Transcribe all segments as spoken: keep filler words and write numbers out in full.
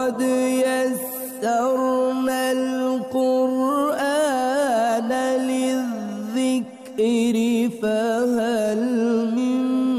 قد يسرنا القرآن للذكر فهل من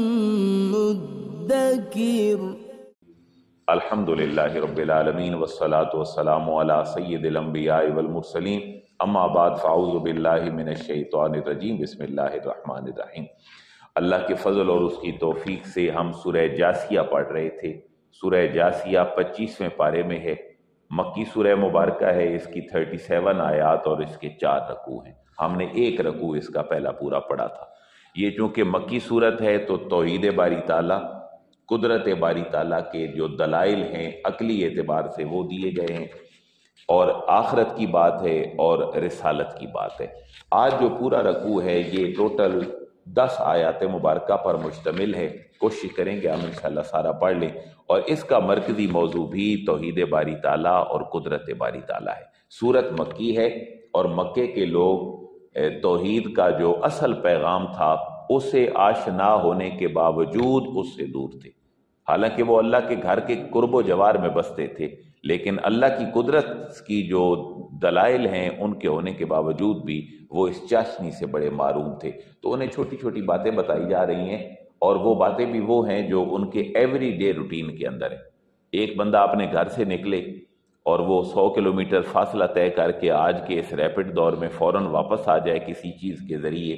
مدكر الحمد للہ رب العالمین والصلاة والسلام علی سید الانبیاء والمرسلین اما بعد فاعوذ باللہ من الشیطان الرجیم بسم اللہ الرحمن الرحیم۔ اللہ کے فضل اور اس کی توفیق سے ہم سورہ جاسیہ پڑھ رہے تھے۔ سورہ جاسیہ پچیسویں پارے میں ہے، مکی سورہ مبارکہ ہے، اس کی تھرٹی سیون آیات اور اس کے چار رکوع ہیں۔ ہم نے ایک رکوع اس کا پہلا پورا پڑھا تھا۔ یہ چونکہ مکی صورت ہے تو توحید باری تعالیٰ، قدرت باری تعالیٰ کے جو دلائل ہیں عقلی اعتبار سے وہ دیے گئے ہیں، اور آخرت کی بات ہے اور رسالت کی بات ہے۔ آج جو پورا رکوع ہے یہ ٹوٹل دس آیات مبارکہ پر مشتمل ہے۔ کوشش کریں گے ہم انشاءاللہ سارا پڑھ لیں، اور اس کا مرکزی موضوع بھی توحید باری تعالیٰ اور قدرت باری تعالیٰ ہے۔ سورت مکی ہے اور مکے کے لوگ توحید کا جو اصل پیغام تھا اسے آشنا ہونے کے باوجود اس سے دور تھے۔ حالانکہ وہ اللہ کے گھر کے قرب و جوار میں بستے تھے، لیکن اللہ کی قدرت کی جو دلائل ہیں ان کے ہونے کے باوجود بھی وہ اس چاشنی سے بڑے معروم تھے۔ تو انہیں چھوٹی چھوٹی باتیں بتائی جا رہی ہیں، اور وہ باتیں بھی وہ ہیں جو ان کے ایوری ڈے روٹین کے اندر ہے۔ ایک بندہ اپنے گھر سے نکلے اور وہ سو کلومیٹر فاصلہ طے کر کے آج کے اس ریپڈ دور میں فوراً واپس آ جائے کسی چیز کے ذریعے۔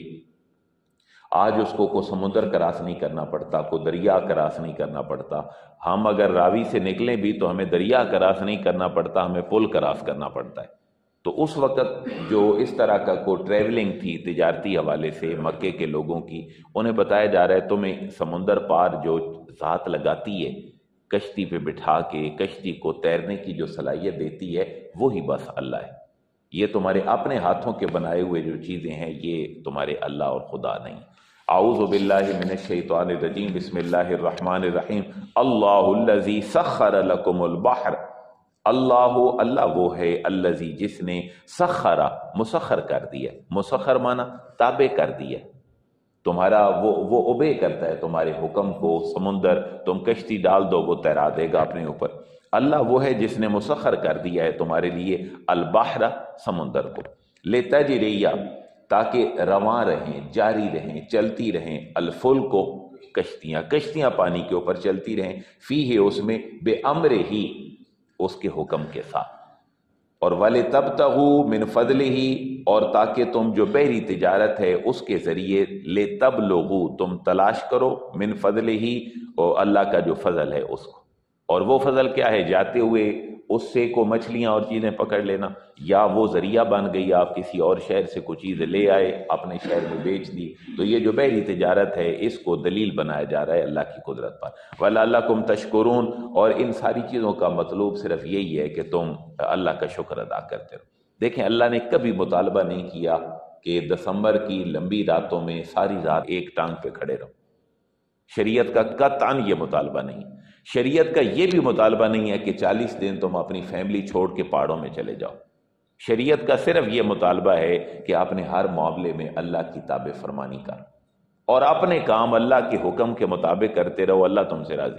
آج اس کو کوئی سمندر کراس نہیں کرنا پڑتا، کوئی دریا کراس نہیں کرنا پڑتا۔ ہم اگر راوی سے نکلیں بھی تو ہمیں دریا کراس نہیں کرنا پڑتا، ہمیں پل کراس کرنا پڑتا ہے۔ تو اس وقت جو اس طرح کا کوئی ٹریولنگ تھی تجارتی حوالے سے مکے کے لوگوں کی، انہیں بتایا جا رہا ہے تمہیں سمندر پار جو ذات لگاتی ہے، کشتی پہ بٹھا کے کشتی کو تیرنے کی جو صلاحیت دیتی ہے، وہی بس اللہ ہے۔ یہ تمہارے اپنے ہاتھوں کے بنائے ہوئے جو چیزیں ہیں یہ تمہارے اللہ اور خدا نہیں۔ اعوذ باللہ من الشیطان الرجیم بسم اللہ الرحمن الرحیم۔ اللہ الذی سخر لکم البحر، اللہ اللہ وہ ہے الذی جس نے سخر مسخر کر دیا، مسخر مانا تابع کر دیا، تمہارا وہ وہ اوبے کرتا ہے تمہارے حکم کو۔ سمندر تم کشتی ڈال دو وہ تیرا دے گا اپنے اوپر۔ اللہ وہ ہے جس نے مسخر کر دیا ہے تمہارے لیے البحر سمندر کو، لتجریہ تاکہ رواں رہیں، جاری رہیں، چلتی رہیں، الفلک کو کشتیاں کشتیاں پانی کے اوپر چلتی رہیں، فیہ اس میں بے امر ہی اس کے حکم کے ساتھ، اور وَلِتَبْتَغُوا مِنْ فَضْلِهِ اور تاکہ تم جو بحری تجارت ہے اس کے ذریعے لِتَبْلُغُوا تم تلاش کرو مِنْ فَضْلِهِ اور اللہ کا جو فضل ہے اس کو۔ اور وہ فضل کیا ہے؟ جاتے ہوئے اس سے کو مچھلیاں اور چیزیں پکڑ لینا، یا وہ ذریعہ بن گئی آپ کسی اور شہر سے کوئی چیز لے آئے اپنے شہر میں بیچ دی، تو یہ جو بحری تجارت ہے اس کو دلیل بنایا جا رہا ہے اللہ کی قدرت پر۔ وَلَعَلَّكُمْ تَشْكُرُونَ اور ان ساری چیزوں کا مطلوب صرف یہی ہے کہ تم اللہ کا شکر ادا کرتے رہو۔ دیکھیں اللہ نے کبھی مطالبہ نہیں کیا کہ دسمبر کی لمبی راتوں میں ساری رات ایک ٹانگ پہ کھڑے رہو۔ شریعت کا قطعاً یہ مطالبہ نہیں۔ شریعت کا یہ بھی مطالبہ نہیں ہے کہ چالیس دن تم اپنی فیملی چھوڑ کے پہاڑوں میں چلے جاؤ۔ شریعت کا صرف یہ مطالبہ ہے کہ اپنے ہر معاملے میں اللہ کی تابع فرمانی کرو اور اپنے کام اللہ کے حکم کے مطابق کرتے رہو، اللہ تم سے راضی۔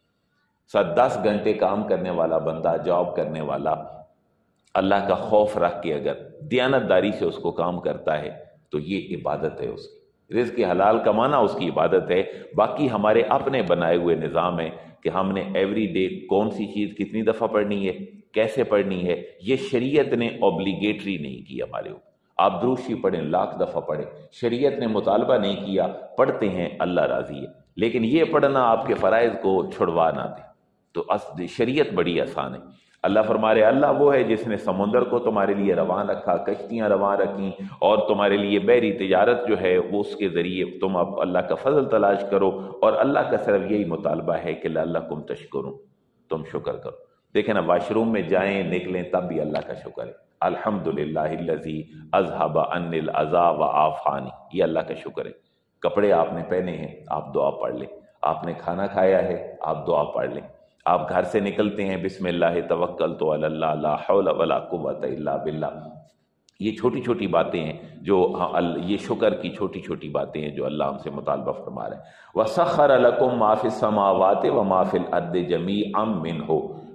سات دس گھنٹے کام کرنے والا بندہ، جاب کرنے والا، اللہ کا خوف رکھ کے اگر دیانت داری سے اس کو کام کرتا ہے تو یہ عبادت ہے اس کی۔ رزق حلال کمانا اس کی عبادت ہے۔ باقی ہمارے اپنے بنائے ہوئے نظام ہے کہ ہم نے ایوری ڈے کون سی چیز کتنی دفعہ پڑھنی ہے، کیسے پڑھنی ہے، یہ شریعت نے اوبلیگیٹری نہیں کی ہمارے اوپر۔ آپ دروشی پڑھیں، لاکھ دفعہ پڑھیں، شریعت نے مطالبہ نہیں کیا، پڑھتے ہیں اللہ راضی ہے، لیکن یہ پڑھنا آپ کے فرائض کو چھڑوا نہ دے۔ تو شریعت بڑی آسان ہے۔ اللہ فرما رہے اللہ وہ ہے جس نے سمندر کو تمہارے لیے رواں رکھا، کشتیاں رواں رکھیں، اور تمہارے لیے بحری تجارت جو ہے وہ اس کے ذریعے تم اب اللہ کا فضل تلاش کرو، اور اللہ کا صرف یہی مطالبہ ہے کہ لعلکم تشکرون، تم شکر کرو۔ دیکھیں نا، واش روم میں جائیں نکلیں تب بھی اللہ کا شکر ہے۔ الحمدللہ الذی اذھب عنی الاذی وعافانی، یہ اللہ کا شکر ہے۔ کپڑے آپ نے پہنے ہیں، آپ دعا پڑھ لیں۔ آپ نے کھانا کھایا ہے، آپ دعا پڑھ لیں۔ آپ گھر سے نکلتے ہیں، بسم اللہ توکلت علی اللہ لا حول ولا قوت الا باللہ۔ یہ چھوٹی چھوٹی باتیں ہیں جو یہ شکر کی چھوٹی چھوٹی باتیں ہیں جو اللہ ہم سے مطالبہ فرما رہے ہیں۔ وَسَخَّرَ لَكُم مَّا فِي السَّمَاوَاتِ وَمَا فِي الْأَرْضِ جَمِيعًا مِّنْهُ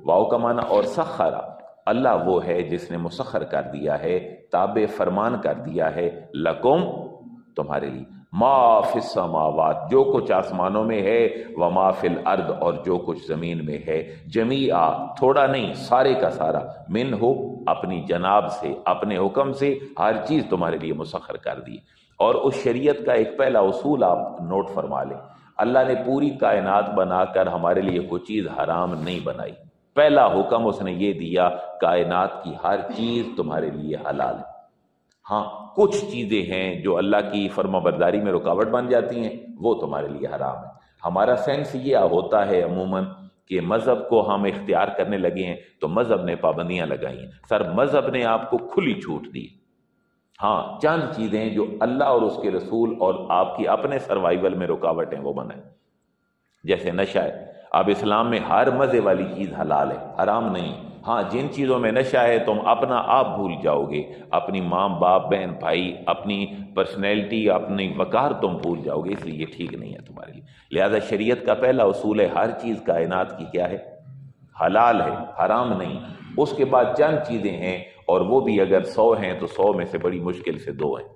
واو کا معنی اور سخرا، اللہ وہ ہے جس نے مسخر کر دیا ہے، تابع فرمان کر دیا ہے، لکم تمہارے لیے، ما فی السماوات جو کچھ آسمانوں میں ہے، وما فی الارض اور جو کچھ زمین میں ہے، جمیعا تھوڑا نہیں سارے کا سارا، منہ اپنی جناب سے اپنے حکم سے ہر چیز تمہارے لیے مسخر کر دی۔ اور اس شریعت کا ایک پہلا اصول آپ نوٹ فرما لیں، اللہ نے پوری کائنات بنا کر ہمارے لیے کوئی چیز حرام نہیں بنائی، پہلا حکم اس نے یہ دیا کائنات کی ہر چیز تمہارے لیے حلال ہے۔ ہاں کچھ چیزیں ہیں جو اللہ کی فرما برداری میں رکاوٹ بن جاتی ہیں، وہ تمہارے لیے حرام ہے۔ ہمارا سینس یہ ہوتا ہے عموماً کہ مذہب کو ہم اختیار کرنے لگے ہیں تو مذہب نے پابندیاں لگائی ہیں، سر مذہب نے آپ کو کھلی چھوٹ دی۔ ہاں چند چیزیں جو اللہ اور اس کے رسول اور آپ کی اپنے سروائیول میں رکاوٹ ہیں وہ بنائیں، جیسے نشہ ہے۔ اب اسلام میں ہر مزے والی چیز حلال ہے، حرام نہیں۔ ہاں جن چیزوں میں نشہ ہے تم اپنا آپ بھول جاؤ گے، اپنی ماں باپ بہن بھائی، اپنی پرسنالٹی، اپنی وقار تم بھول جاؤ گے، اس لیے یہ ٹھیک نہیں ہے تمہارے لیے۔ لہذا شریعت کا پہلا اصول ہے ہر چیز کائنات کی کیا ہے، حلال ہے، حرام نہیں۔ اس کے بعد چند چیزیں ہیں اور وہ بھی اگر سو ہیں تو سو میں سے بڑی مشکل سے دو ہیں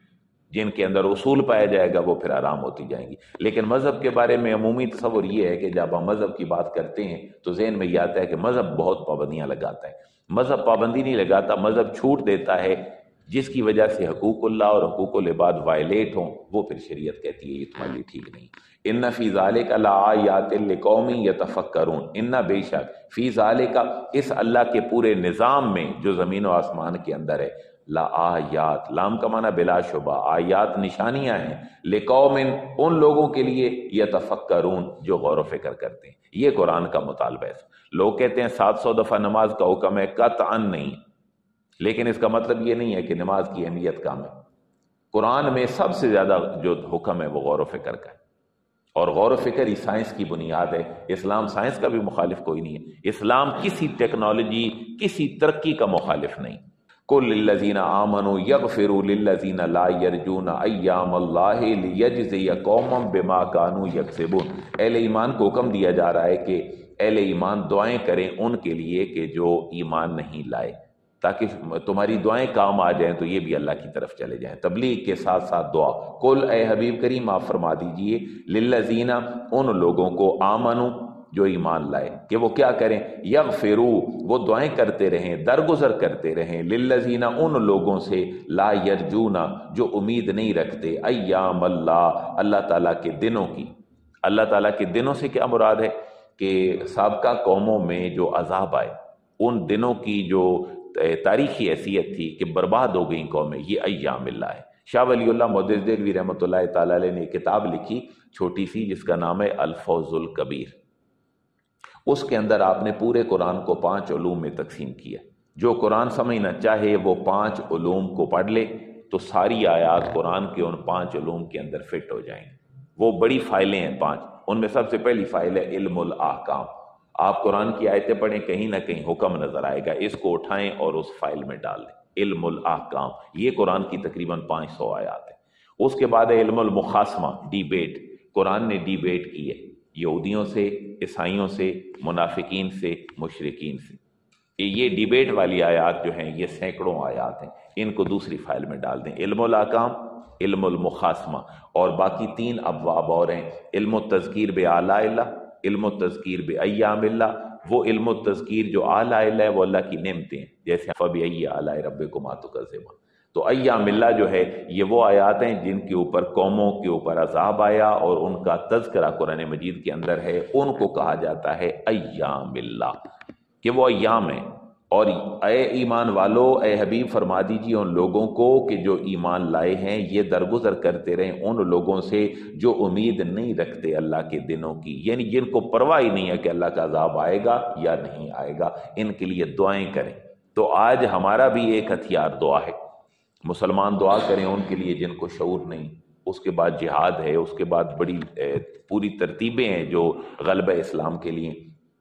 جن کے اندر اصول پایا جائے گا، وہ پھر آرام ہوتی جائیں گی۔ لیکن مذہب کے بارے میں عمومی تصور یہ ہے کہ جب ہم مذہب کی بات کرتے ہیں تو ذہن میں یہ آتا ہے کہ مذہب بہت پابندیاں لگاتا ہے۔ مذہب پابندی نہیں لگاتا، مذہب چھوٹ دیتا ہے، جس کی وجہ سے حقوق اللہ اور حقوق العباد وائلیٹ ہوں، وہ پھر شریعت کہتی ہے یہ تمہارے لیے ٹھیک نہیں۔ ان فی ذالک لآیات لقوم یتفکرون، ان بے شک فی ذالک اس اللہ کے پورے نظام میں جو زمین و آسمان کے اندر ہے، لآیات لام کا معنی بلا شبہ، آیات نشانیاں ہیں، لقوم ان لوگوں کے لیے یتفکرون جو غور و فکر کرتے ہیں۔ یہ قرآن کا مطالبہ ہے۔ لوگ کہتے ہیں سات سو دفعہ نماز کا حکم ہے، قطعاً نہیں، لیکن اس کا مطلب یہ نہیں ہے کہ نماز کی اہمیت کم ہے۔ قرآن میں سب سے زیادہ جو حکم ہے وہ غور و فکر کا ہے، اور غور و فکر ہی سائنس کی بنیاد ہے۔ اسلام سائنس کا بھی مخالف کوئی نہیں ہے، اسلام کسی ٹیکنالوجی کسی ترقی کا مخالف نہیں۔ قل للذین آمنوا یغفروا للذین لا یرجون ایام اللہ لیجزی قوما بما کانوا یکسبون۔ اہل ایمان کو حکم دیا جا رہا ہے کہ اہل ایمان دعائیں کریں ان کے لیے کہ جو ایمان نہیں لائے، تاکہ تمہاری دعائیں کام آ جائیں تو یہ بھی اللہ کی طرف چلے جائیں۔ تبلیغ کے ساتھ ساتھ دعا۔ قل اے حبیب کریم آپ فرما دیجئے للذین ان لوگوں کو آمنوا جو ایمان لائے کہ وہ کیا کریں، یغفروا وہ دعائیں کرتے رہیں، درگزر کرتے رہیں، للذین ان لوگوں سے لا یرجون جو امید نہیں رکھتے، ایام اللہ اللہ تعالیٰ کے دنوں کی۔ اللہ تعالیٰ کے دنوں سے کیا مراد ہے کہ سابقہ قوموں میں جو عذاب آئے ان دنوں کی جو تاریخی حیثیت تھی کہ برباد ہو گئیں قومیں، یہ ایام اللہ ہے۔ شاہ ولی اللہ محدث دہلوی رحمۃ اللہ تعالیٰ علیہ نے ایک کتاب لکھی چھوٹی سی جس کا نام ہے الفوز الکبیر۔ اس کے اندر آپ نے پورے قرآن کو پانچ علوم میں تقسیم کیا۔ جو قرآن سمجھنا چاہے وہ پانچ علوم کو پڑھ لے تو ساری آیات قرآن کے ان پانچ علوم کے اندر فٹ ہو جائیں گے۔ وہ بڑی فائلیں ہیں پانچ، ان میں سب سے پہلی فائل ہے علم الاحکام۔ آپ قرآن کی آیتیں پڑھیں، کہیں نہ کہیں حکم نظر آئے گا، اس کو اٹھائیں اور اس فائل میں ڈال دیں۔ علم الاحکام یہ قرآن کی تقریباً پانچ سو آیات ہیں۔ اس کے بعد ہے علم المخاصمہ، ڈیبیٹ۔ قرآن نے ڈیبیٹ کی ہے یہودیوں سے، عیسائیوں سے، منافقین سے، مشرکین سے۔ یہ ڈیبیٹ والی آیات جو ہیں یہ سینکڑوں آیات ہیں، ان کو دوسری فائل میں ڈال دیں۔ علم الاحکام، علم المخاصمہ، اور باقی تین ابواب اور ہیں، علم التذکیر بآلاء اللہ، علم التذکیر بایام اللہ۔ وہ علم التذکیر جو آلاء اللہ ہے وہ اللہ کی نعمتیں ہیں، جیسے فبأي آلاء ربكما تكذبان۔ تو ایام اللہ جو ہے یہ وہ آیات ہیں جن کے اوپر قوموں کے اوپر عذاب آیا اور ان کا تذکرہ قرآن مجید کے اندر ہے، ان کو کہا جاتا ہے ایام اللہ، کہ وہ ایام ہیں۔ اور اے ایمان والو، اے حبیب فرما دیجیے ان لوگوں کو کہ جو ایمان لائے ہیں یہ درگزر کرتے رہیں ان لوگوں سے جو امید نہیں رکھتے اللہ کے دنوں کی، یعنی جن کو پرواہ ہی نہیں ہے کہ اللہ کا عذاب آئے گا یا نہیں آئے گا، ان کے لیے دعائیں کریں۔ تو آج ہمارا بھی ایک ہتھیار دعا ہے، مسلمان دعا کریں ان کے لیے جن کو شعور نہیں۔ اس کے بعد جہاد ہے، اس کے بعد بڑی پوری ترتیبیں ہیں جو غلبہ اسلام کے لیے،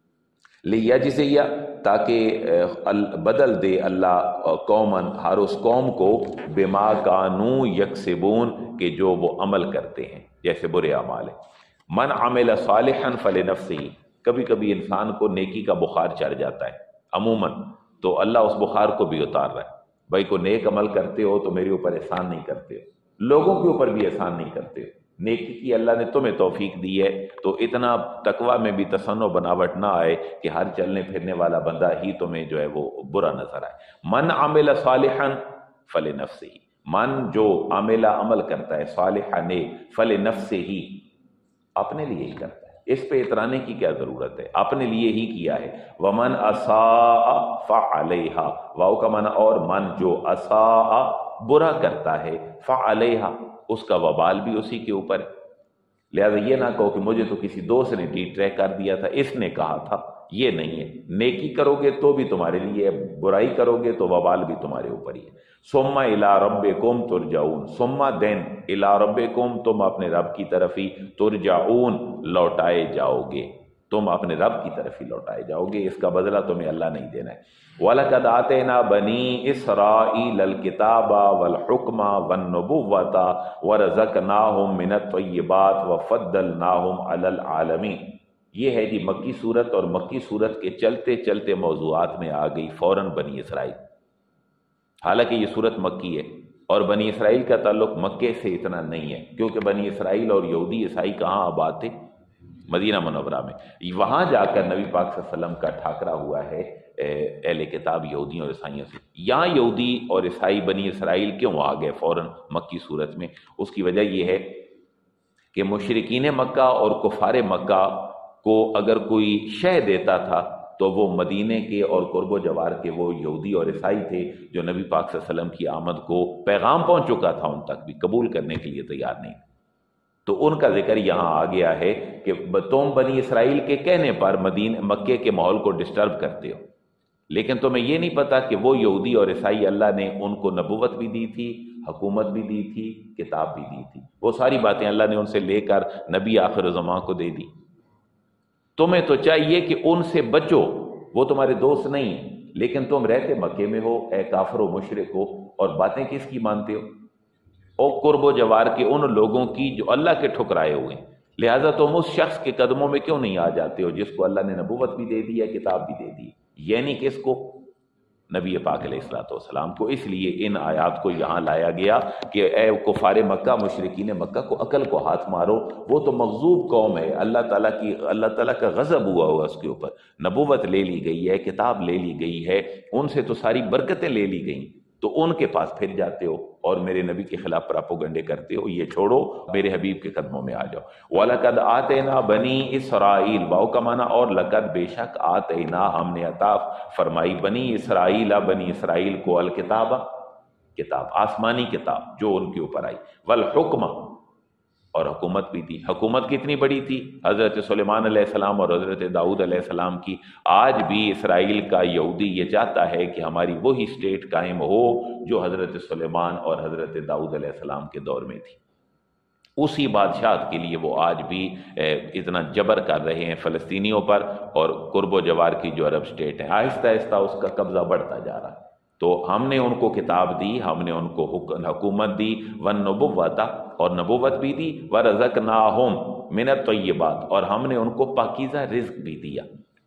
لیجزیہ تاکہ بدل دے اللہ قومن ہر اس قوم کو بما کانوا یکسبون کہ جو وہ عمل کرتے ہیں، جیسے برے اعمال ہیں۔ من عمل صالحا فلنفسہ، کبھی کبھی انسان کو نیکی کا بخار چڑھ جاتا ہے عموماً، تو اللہ اس بخار کو بھی اتار رہا ہے۔ بھائی کو نیک عمل کرتے ہو تو میرے اوپر احسان نہیں کرتے ہو، لوگوں کے اوپر بھی احسان نہیں کرتے ہو، نیکی کی اللہ نے تمہیں توفیق دی ہے، تو اتنا تقوی میں بھی تصنع بناوٹ نہ آئے کہ ہر چلنے پھرنے والا بندہ ہی تمہیں جو ہے وہ برا نظر آئے۔ من عمل صالحا فلنفسہ، من جو عاملہ عمل کرتا ہے صالحہ نیک، فلنفسہ ہی، اپنے لیے ہی کرتا ہے، اس پہ اترانے کی کیا ضرورت ہے، اپنے لیے ہی کیا ہے۔ ومن اساء فعلیہا، واو کا معنی اور من جو اساء برا کرتا ہے، فعلیہا اس کا وبال بھی اسی کے اوپر ہے۔ لہذا یہ نہ کہو کہ مجھے تو کسی دوست نے ڈی ٹریک کر دیا تھا، اس نے کہا تھا، یہ نہیں ہے۔ نیکی کرو گے تو بھی تمہارے لیے ہے، برائی کرو گے تو وبال بھی تمہارے اوپر ہی ہے۔ ثم الی ربکم ترجعون، ثم دین الی ربکم، تم اپنے رب کی طرف ہی، ترجعون لوٹائے جاؤ گے، تم اپنے رب کی طرف ہی لوٹائے جاؤ گے، اس کا بدلہ تمہیں اللہ نہیں دینا ہے۔ وَلَقَدْ آتَيْنَا بَنِي إِسْرَائِيلَ الْكِتَابَ وَالْحُكْمَ وَالنُّبُوَّةَ وَرَزَقْنَاهُم مِّنَ الطَّيِّبَاتِ وَفَضَّلْنَاهُمْ عَلَى الْعَالَمِينَ۔ یہ ہے جی مکی صورت، اور مکی صورت کے چلتے چلتے موضوعات میں آ گئی فوراً بنی اسرائیل۔ حالانکہ یہ صورت مکی ہے اور بنی اسرائیل کا تعلق مکے سے اتنا نہیں ہے، کیونکہ بنی اسرائیل اور یہودی عیسائی کہاں آباد تھے؟ مدینہ منورہ میں۔ وہاں جا کر نبی پاک صلی اللہ علیہ وسلم کا ٹھاکرا ہوا ہے اہل کتاب یہودیوں اور عیسائیوں سے۔ یہاں یہودی اور عیسائی بنی اسرائیل کیوں آ گئے فوراً مکی صورت میں؟ اس کی وجہ یہ ہے کہ مشرکین مکہ اور کفار مکہ کو اگر کوئی شے دیتا تھا تو وہ مدینے کے اور قرب و جوار کے وہ یہودی اور عیسائی تھے جو نبی پاک صلی اللہ علیہ وسلم کی آمد کو پیغام پہنچ چکا تھا ان تک بھی، قبول کرنے کے لیے تیار نہیں، تو ان کا ذکر یہاں آ گیا ہے کہ تم بنی اسرائیل کے کہنے پر مدینہ مکے کے ماحول کو ڈسٹرب کرتے ہو، لیکن تمہیں یہ نہیں پتا کہ وہ یہودی اور عیسائی اللہ نے ان کو نبوت بھی دی تھی، حکومت بھی دی تھی، کتاب بھی دی تھی، وہ ساری باتیں اللہ نے ان سے لے کر نبی آخر الزمان کو دے دی۔ تمہیں تو چاہیے کہ ان سے بچو، وہ تمہارے دوست نہیں ہیں، لیکن تم رہتے مکے میں ہو، اے کافر و مشرک ہو، اور باتیں کس کی مانتے ہو؟ اور قرب و جوار کے ان لوگوں کی جو اللہ کے ٹھکرائے ہوئے ہیں۔ لہٰذا تم اس شخص کے قدموں میں کیوں نہیں آ جاتے ہو جس کو اللہ نے نبوت بھی دے دی ہے، کتاب بھی دے دی، یعنی کس کو؟ نبی پاک علیہ الصلوۃ والسلام کو۔ اس لیے ان آیات کو یہاں لایا گیا کہ اے کفار مکہ، مشرکین مکہ کو عقل کو ہاتھ مارو، وہ تو مغضوب قوم ہے، اللہ تعالیٰ کی اللہ تعالیٰ کا غضب ہوا ہوا اس کے اوپر، نبوت لے لی گئی ہے، کتاب لے لی گئی ہے، ان سے تو ساری برکتیں لے لی گئیں، تو ان کے پاس پھر جاتے ہو اور میرے نبی کے خلاف پراپوگنڈے کرتے ہو۔ یہ چھوڑو، میرے حبیب کے قدموں میں آ جاؤ۔ وَلَقَدْ آتَيْنَا بَنِي إِسْرَائِيلَ، واو کا معنی اور، لقد بے شک، آتینا ہم نے عطا فرمائی، بنی اسرائیل بنی اسرائیل کو، الکتاب کتاب، آسمانی کتاب جو ان کے اوپر آئی، والحکم اور حکومت بھی دی۔ حکومت کتنی بڑی تھی حضرت سلیمان علیہ السلام اور حضرت داؤد علیہ السلام کی۔ آج بھی اسرائیل کا یہودی یہ چاہتا ہے کہ ہماری وہی اسٹیٹ قائم ہو جو حضرت سلیمان اور حضرت داؤد علیہ السلام کے دور میں تھی، اسی بادشاہت کے لیے وہ آج بھی اتنا جبر کر رہے ہیں فلسطینیوں پر، اور قرب و جوار کی جو عرب اسٹیٹ ہیں، آہستہ آہستہ اس کا قبضہ بڑھتا جا رہا ہے۔ تو ہم نے ان کو کتاب دی، ہم نے ان کو حکومت دی، والنبوۃ اور نبوت بھی دی، ورزقناہم من الطیبات اور ہم نے ان کو پاکیزہ رزق بھی دیا۔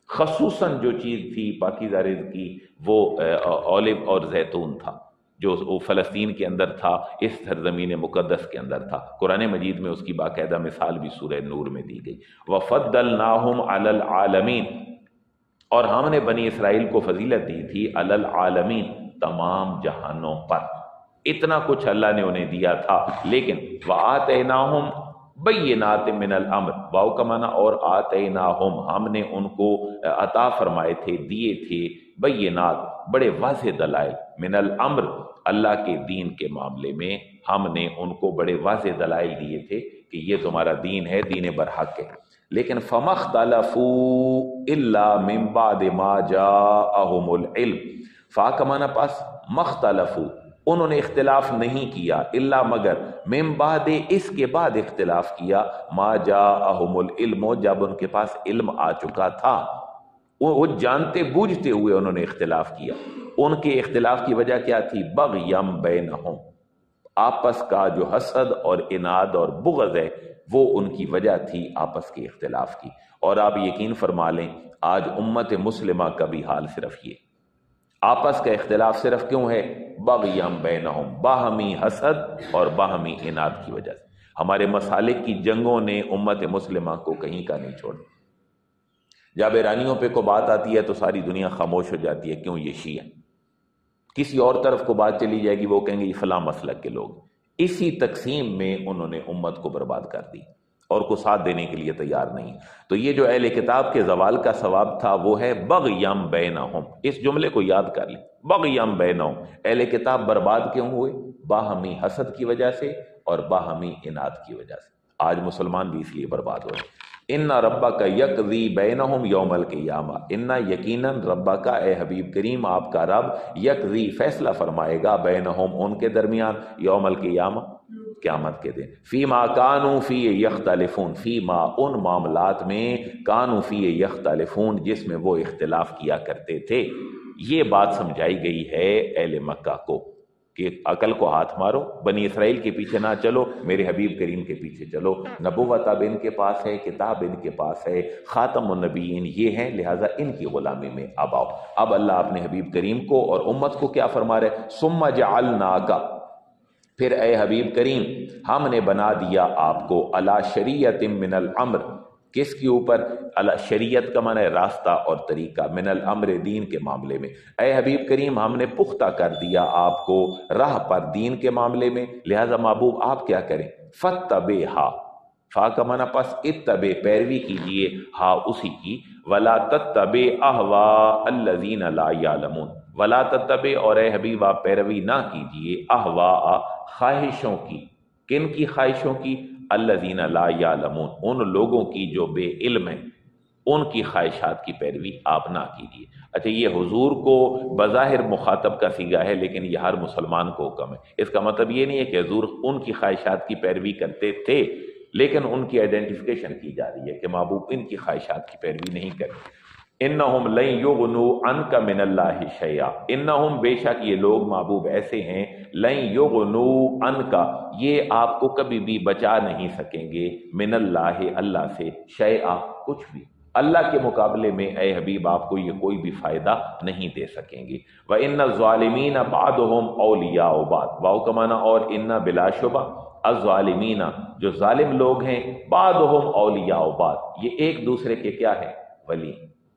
خصوصاً جو چیز تھی پاکیزہ رزق کی وہ اولیو اور زیتون تھا، جو فلسطین کے اندر تھا، اس سرزمین مقدس کے اندر تھا۔ قرآن مجید میں اس کی باقاعدہ مثال بھی سورہ نور میں دی گئی۔ وَفَضَّلْنَاهُمْ عَلَى الْعَالَمِينَ اور ہم نے بنی اسرائیل کو فضیلت دی تھی، علی العالمین تمام جہانوں پر، اتنا کچھ اللہ نے انہیں دیا تھا۔ لیکن وَآتَيْنَاهُمْ بَيِّنَاتٍ مِّنَ الْأَمْرِ، واو کا معنی اور، آتَيْنَاهُمْ ہم نے ان کو عطا فرمائے تھے، دیے تھے، بینات بڑے واضح دلائل، من الامر اللہ کے دین کے معاملے میں ہم نے ان کو بڑے واضح دلائل دیے تھے کہ یہ تمہارا دین ہے، دین برحق ہے۔ لیکن فَمَا اخْتَلَفُوا إِلَّا مِن بَعْدِ مَا جَاءَهُمُ الْعِلْمُ، فا کا معنی پاس، مختلفو انہوں نے اختلاف نہیں کیا، الا مگر، من بعد اس کے بعد اختلاف کیا، ما جاءہم العلم جب ان کے پاس علم آ چکا تھا، وہ جانتے بوجھتے ہوئے انہوں نے اختلاف کیا۔ ان کے اختلاف کی وجہ کیا تھی؟ بغیم بینہم، آپس کا جو حسد اور اناد اور بغض ہے وہ ان کی وجہ تھی آپس کے اختلاف کی۔ اور آپ یقین فرما لیں آج امت مسلمہ کا بھی حال صرف یہ، آپس کا اختلاف صرف کیوں ہے؟ بغیم بینہم، باہمی حسد اور باہمی اناد کی وجہ سے۔ ہمارے مسالک کی جنگوں نے امت مسلمہ کو کہیں کا نہیں چھوڑا۔ جب ایرانیوں پہ کو بات آتی ہے تو ساری دنیا خاموش ہو جاتی ہے، کیوں؟ یہ شیعہ۔ کسی اور طرف کو بات چلی جائے گی وہ کہیں گے یہ فلاں مسلک کے لوگ۔ اسی تقسیم میں انہوں نے امت کو برباد کر دی اور کو ساتھ دینے کے لیے تیار نہیں۔ تو یہ جو اہل کتاب کے زوال کا ثواب تھا وہ ہے بغیم بینہم۔ اس جملے کو یاد کر لیں، بغیم بینہم۔ اہل کتاب برباد کیوں ہوئے؟ باہمی حسد کی وجہ سے اور باہمی اناد کی وجہ سے۔ آج مسلمان بھی اس لیے برباد ہوئے۔ ان ربک یقضی بینہم یوم القیامہ، ان یقیناً ربک اے حبیب کریم آپ کا رب یقضی فیصلہ فرمائے گا بینہم ان کے درمیان یوم القیامہ قیامت کے دن، فی ما کانوا فی یختلفون، فی ما ان معاملات میں کانوا فی یختلفون جس میں وہ اختلاف کیا کرتے تھے۔ یہ بات سمجھائی گئی ہے اہل مکہ کو کہ عقل کو ہاتھ مارو، بنی اسرائیل کے پیچھے نہ چلو، میرے حبیب کریم کے پیچھے چلو۔ نبوت اب ان کے پاس ہے، کتاب ان کے پاس ہے، خاتم النبیین یہ ہیں، لہٰذا ان کی غلامی میں اب آؤ۔ اب اللہ اپنے حبیب کریم کو اور امت کو کیا فرما رہے؟ ثم جعلناک، پھر اے حبیب کریم ہم نے بنا دیا آپ کو علی شریعت من الامر، کس کے اوپر؟ شریعت کا معنی ہے راستہ اور طریقہ، من الامر دین کے معاملے میں۔ اے حبیب کریم ہم نے پختہ کر دیا آپ کو راہ پر دین کے معاملے میں، لہذا محبوب آپ کیا کریں؟ فتبعھا، فا کا معنی پس اتبع پیروی کیجئے، ہا اسی کی، ولا تتبع اہواء الذین لا یعلمون، ولا تتبع اور اے حبیب آپ پیروی نہ کیجئے اہواء خواہشوں کی، کن کی خواہشوں کی؟ الذین لا یعلمون ان لوگوں کی جو بے علم ہیں، ان کی خواہشات کی پیروی آپ نہ کیجیے۔ اچھا یہ حضور کو بظاہر مخاطب کا صیغہ ہے لیکن یہ ہر مسلمان کو حکم ہے۔ اس کا مطلب یہ نہیں ہے کہ حضور ان کی خواہشات کی پیروی کرتے تھے، لیکن ان کی آئیڈینٹیفیکیشن کی جا رہی ہے کہ محبوب ان کی خواہشات کی پیروی نہیں کرتے۔ انہم لن یغنوا عنک من اللہ شیئا، انہم بے شک یہ لوگ محبوب ایسے ہیں، لن یغنوا عنک یہ آپ کو کبھی بھی بچا نہیں سکیں گے، من اللہ اللہ سے، شیئا کچھ بھی، اللہ کے مقابلے میں اے حبیب آپ کو یہ کوئی بھی فائدہ نہیں دے سکیں گے۔ وَإِنَّ الظَّالِمِينَ بَعْضُهُمْ أَوْلِيَاءُ بَعْضٍ، واو کا معنی اور ان بلا شبہ الظالمین جو ظالم لوگ ہیں، بعضهم اولیاء بعض یہ ایک دوسرے کے کیا ہے؟ ولی۔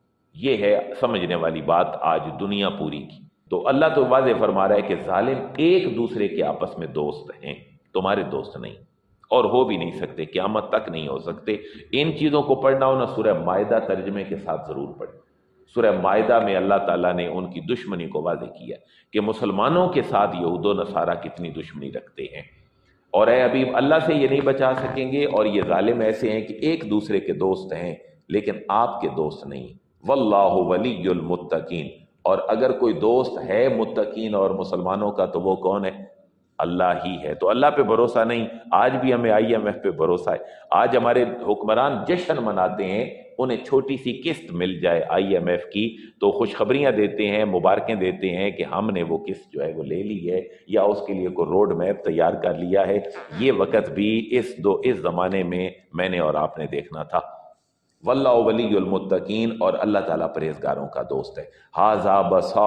یہ ہے سمجھنے والی بات آج دنیا پوری کی۔ تو اللہ تو واضح فرما رہا ہے کہ ظالم ایک دوسرے کے آپس میں دوست ہیں، تمہارے دوست نہیں، اور ہو بھی نہیں سکتے، قیامت تک نہیں ہو سکتے۔ ان چیزوں کو پڑھنا ہونا سورہ مائدہ ترجمے کے ساتھ ضرور پڑھیں۔ سورہ مائدہ میں اللہ تعالیٰ نے ان کی دشمنی کو واضح کیا کہ مسلمانوں کے ساتھ یہود و نصارہ کتنی دشمنی رکھتے ہیں، اور اے حبیب اللہ سے یہ نہیں بچا سکیں گے، اور یہ ظالم ایسے ہیں کہ ایک دوسرے کے دوست ہیں لیکن آپ کے دوست نہیں۔ واللہ ولی المتقین، اور اگر کوئی دوست ہے متقین اور مسلمانوں کا تو وہ کون ہے؟ اللہ ہی ہے۔ تو اللہ پہ بھروسہ نہیں، آج بھی ہمیں آئی ایم ایف پہ بھروسہ ہے۔ آج ہمارے حکمران جشن مناتے ہیں، انہیں چھوٹی سی قسط مل جائے آئی ایم ایف کی تو خوشخبریاں دیتے ہیں، مبارکیں دیتے ہیں کہ ہم نے وہ قسط جو ہے وہ لے لی ہے، یا اس کے لیے کوئی روڈ میپ تیار کر لیا ہے۔ یہ وقت بھی اس دو اس زمانے میں میں نے اور آپ نے دیکھنا تھا۔ واللہ ولی المتقین، اور اللہ تعالیٰ پرہیزگاروں کا دوست ہے۔ ھذا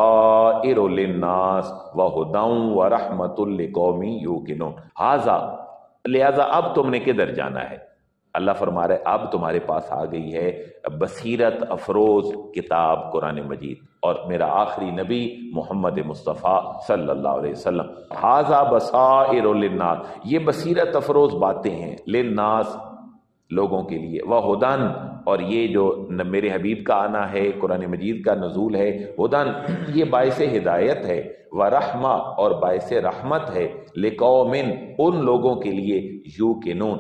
بصائر للناس وہدی ورحمۃ لقوم یوقنون، ھذا لہذا اب تم نے کدھر جانا ہے؟ اللہ فرما رہا ہے اب تمہارے پاس آ گئی ہے بصیرت افروز کتاب قرآن مجید اور میرا آخری نبی محمد مصطفیٰ صلی اللہ علیہ وسلم۔ ھذا بصائر للناس، یہ بصیرت افروز باتیں ہیں، للناس لوگوں کے لیے، وہدن اور یہ جو میرے حبیب کا آنا ہے، قرآن مجید کا نزول ہے، ہدن یہ باعث ہدایت ہے، ورحمہ اور باعث رحمت ہے، لقوم ان لوگوں کے لیے یوقنون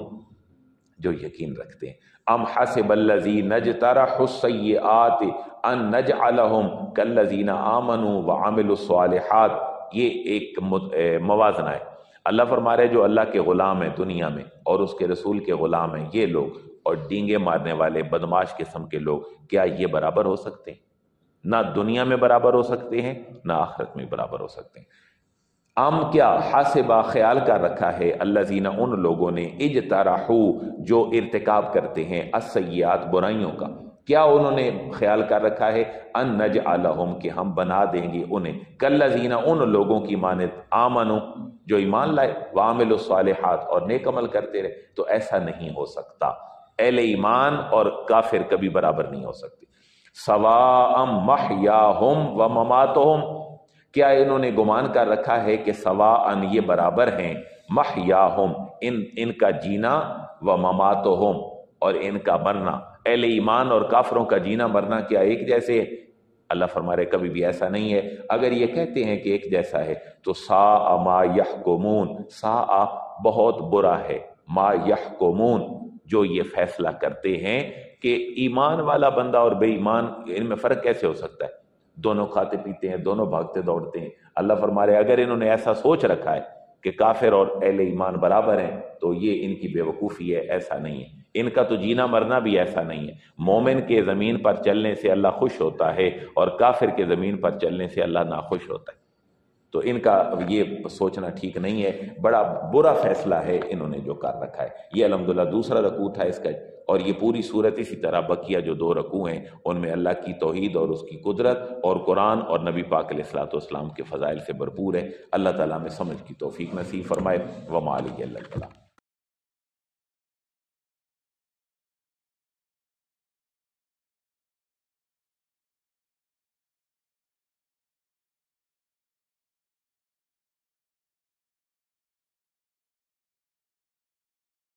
جو یقین رکھتے ہیں۔ ام حسب الذین اجترحوا السیئات ان نجعلہم کالذین آمنوا وعملوا الصالحات، یہ ایک موازنہ ہے۔ اللہ فرما رہے جو اللہ کے غلام ہیں دنیا میں اور اس کے رسول کے غلام ہیں یہ لوگ، اور ڈینگے مارنے والے بدماش قسم کے لوگ، کیا یہ برابر ہو سکتے ہیں؟ نہ دنیا میں برابر ہو سکتے ہیں، نہ آخرت میں برابر ہو سکتے ہیں۔ ام کیا حاسبہ خیال کر رکھا ہے الذین ان لوگوں نے اجترحو جو ارتکاب کرتے ہیں السیئات برائیوں کا، کیا انہوں نے خیال کر رکھا ہے ان نجعلہم کہ ہم بنا دیں گے انہیں کالذین ان لوگوں کی مانند آمنو جو ایمان لائے وعملوا الصالحات اور نیک عمل کرتے رہے، تو ایسا نہیں ہو سکتا۔ اہل ایمان اور کافر کبھی برابر نہیں ہو سکتے۔ سواء محیاہم و مماتہم، کیا انہوں نے گمان کر رکھا ہے کہ سواء یہ برابر ہیں محیاہم ان ان کا جینا و مماتہم اور ان کا مرنا، اہل ایمان اور کافروں کا جینا مرنا کیا ایک جیسے ہے؟ اللہ فرما رہے کبھی بھی ایسا نہیں ہے۔ اگر یہ کہتے ہیں کہ ایک جیسا ہے تو ساء ما یحکمون، ساء بہت برا ہے، ما یحکمون جو یہ فیصلہ کرتے ہیں کہ ایمان والا بندہ اور بے ایمان ان میں فرق کیسے ہو سکتا ہے؟ دونوں کھاتے پیتے ہیں، دونوں بھاگتے دوڑتے ہیں۔ اللہ فرما رہے اگر انہوں نے ایسا سوچ رکھا ہے کہ کافر اور اہل ایمان برابر ہیں تو یہ ان کی بے وقوفی ہے، ایسا نہیں ہے۔ ان کا تو جینا مرنا بھی ایسا نہیں ہے۔ مومن کے زمین پر چلنے سے اللہ خوش ہوتا ہے اور کافر کے زمین پر چلنے سے اللہ ناخوش ہوتا ہے۔ تو ان کا یہ سوچنا ٹھیک نہیں ہے، بڑا برا فیصلہ ہے انہوں نے جو کر رکھا ہے۔ یہ الحمدللہ دوسرا رکوع تھا اس کا، اور یہ پوری صورت اسی طرح بقیہ جو دو رکوع ہیں ان میں اللہ کی توحید اور اس کی قدرت اور قرآن اور نبی پاک علیہ الصلوۃ والسلام کے فضائل سے بھرپور ہے۔ اللہ تعالیٰ میں سمجھ کی توفیق نصیب فرمائے۔ وما علیہ اللہ تعالیٰ۔